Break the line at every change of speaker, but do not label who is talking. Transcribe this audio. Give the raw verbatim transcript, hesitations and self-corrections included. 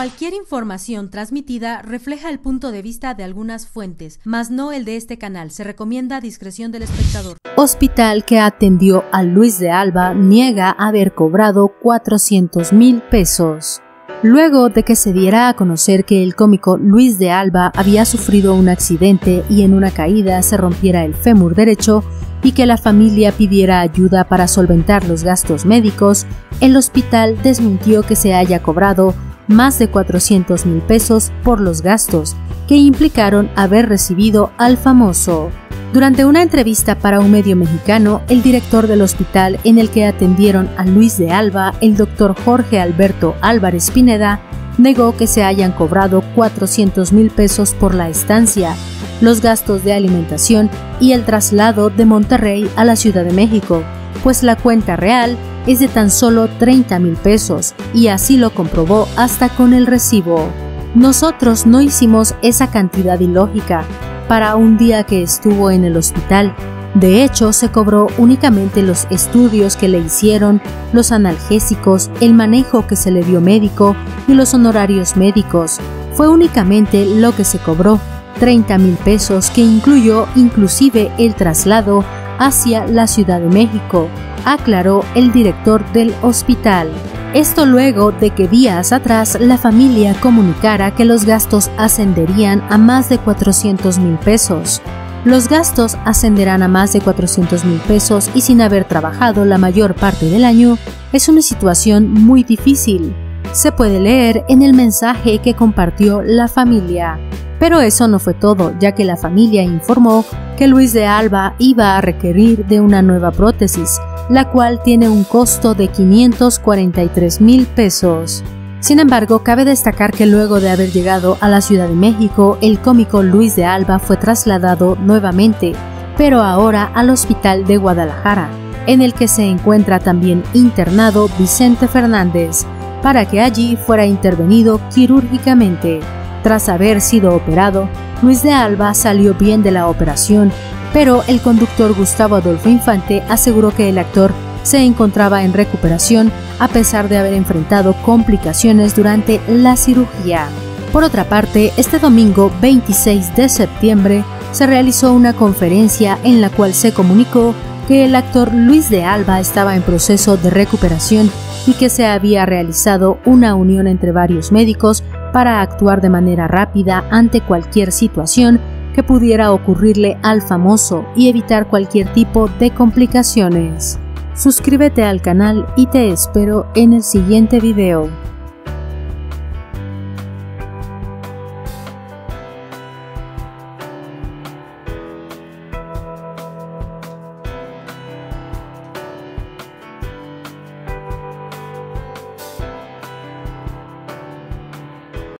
Cualquier información transmitida refleja el punto de vista de algunas fuentes, mas no el de este canal. Se recomienda discreción del espectador.
Hospital que atendió a Luis de Alba niega haber cobrado cuatrocientos mil pesos. Luego de que se diera a conocer que el cómico Luis de Alba había sufrido un accidente y en una caída se rompiera el fémur derecho y que la familia pidiera ayuda para solventar los gastos médicos, el hospital desmintió que se haya cobrado más de cuatrocientos mil pesos por los gastos que implicaron haber recibido al famoso. Durante una entrevista para un medio mexicano, el director del hospital en el que atendieron a Luis de Alba, el doctor Jorge Alberto Álvarez Pineda, negó que se hayan cobrado cuatrocientos mil pesos por la estancia, los gastos de alimentación y el traslado de Monterrey a la Ciudad de México, pues la cuenta real es de tan solo treinta mil pesos, y así lo comprobó hasta con el recibo. Nosotros no hicimos esa cantidad ilógica para un día que estuvo en el hospital. De hecho, se cobró únicamente los estudios que le hicieron, los analgésicos, el manejo que se le dio médico y los honorarios médicos. Fue únicamente lo que se cobró, treinta mil pesos, que incluyó inclusive el traslado hacia la Ciudad de México, aclaró el director del hospital. Esto luego de que días atrás la familia comunicara que los gastos ascenderían a más de cuatrocientos mil pesos. Los gastos ascenderán a más de cuatrocientos mil pesos y sin haber trabajado la mayor parte del año es una situación muy difícil. Se puede leer en el mensaje que compartió la familia. Pero eso no fue todo, ya que la familia informó que Luis de Alba iba a requerir de una nueva prótesis, la cual tiene un costo de quinientos cuarenta y tres mil pesos. Sin embargo, cabe destacar que luego de haber llegado a la Ciudad de México, el cómico Luis de Alba fue trasladado nuevamente, pero ahora al Hospital de Guadalajara, en el que se encuentra también internado Vicente Fernández, para que allí fuera intervenido quirúrgicamente. Tras haber sido operado, Luis de Alba salió bien de la operación, pero el conductor Gustavo Adolfo Infante aseguró que el actor se encontraba en recuperación a pesar de haber enfrentado complicaciones durante la cirugía. Por otra parte, este domingo veintiséis de septiembre se realizó una conferencia en la cual se comunicó que el actor Luis de Alba estaba en proceso de recuperación y que se había realizado una unión entre varios médicos para actuar de manera rápida ante cualquier situación que pudiera ocurrirle al famoso y evitar cualquier tipo de complicaciones. Suscríbete al canal y te espero en el siguiente video.